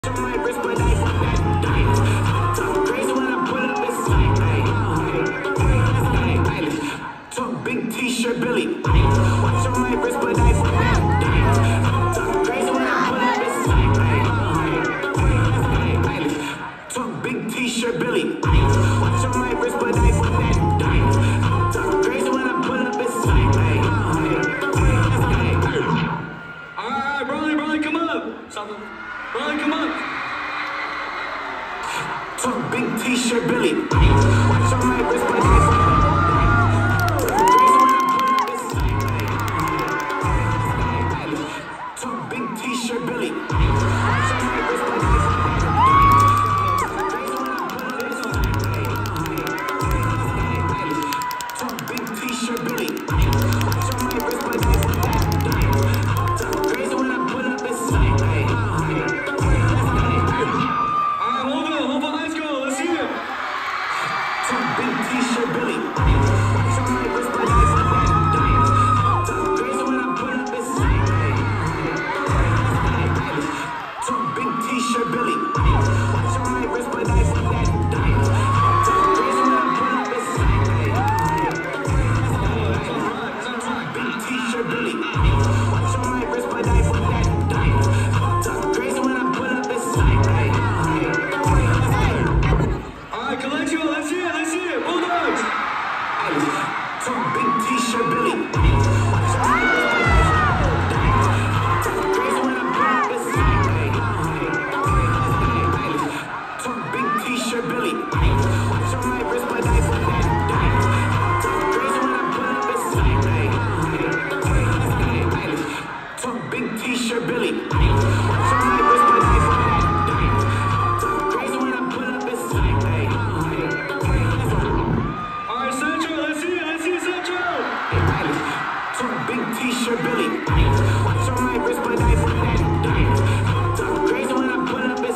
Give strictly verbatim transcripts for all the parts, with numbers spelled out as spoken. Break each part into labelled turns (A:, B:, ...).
A: T-shirt Billy. Watch on my wrist, but I talk crazy when I pull up this talk big T-shirt Billy. Watch on my wrist, but I talk crazy when I pull up this
B: Alright, Bronny, Bronny, come up. Stop. Bronny, come up.
A: Talk big T-shirt Billy. Watch on my wrist, but I T-shirt Billy. Watch on my wrist, but talk big T-shirt Billy. Watch on my wrist, but talk crazy when I pull up this
B: Alright, hold on, hold on, let's go, let's see it.
A: Talk big T-shirt Billy. Watch on my wrist, but talk crazy when I pull up this T-shirt Billy. Watch on my wrist, but I talk crazy when I pull up this big T-shirt Billy. Watch on my wrist, but I talk crazy when I pull up this
B: Alright, collection, let's see it, let's see it. Bulldogs.
A: Talk big T-shirt Billy. Watch on my wrist, but talk crazy when I pull up this T-shirt Billy. Watch on my wrist, but I talk crazy when I pull up this talk big T-shirt Billy. Watch on my wrist, but talk crazy when I pull up this
B: Alright, Central, let's see it, let's see it, Central.
A: Talk big T-shirt Billy. Watch on my wrist, but talk crazy when I pull up this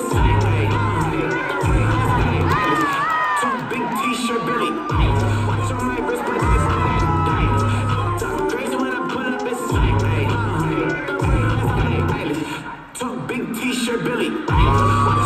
A: T-shirt Billy. Watch on my wrist, but talk crazy when I pull up this talk big T-shirt Billy. Watch